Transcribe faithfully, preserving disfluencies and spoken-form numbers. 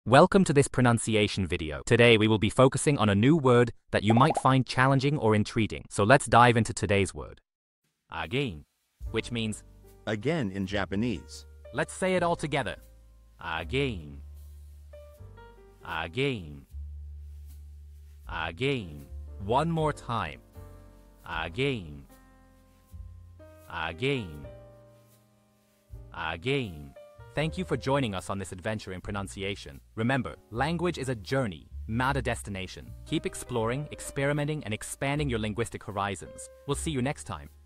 Welcome to this pronunciation video. Today we will be focusing on a new word that you might find challenging or intriguing. So let's dive into today's word. Agein, which means again in Japanese. Let's say it all together. Agein. Agein. Agein. One more time. Agein. Agein. Agein. Thank you for joining us on this adventure in pronunciation. Remember, language is a journey, not a destination. Keep exploring, experimenting, and expanding your linguistic horizons. We'll see you next time.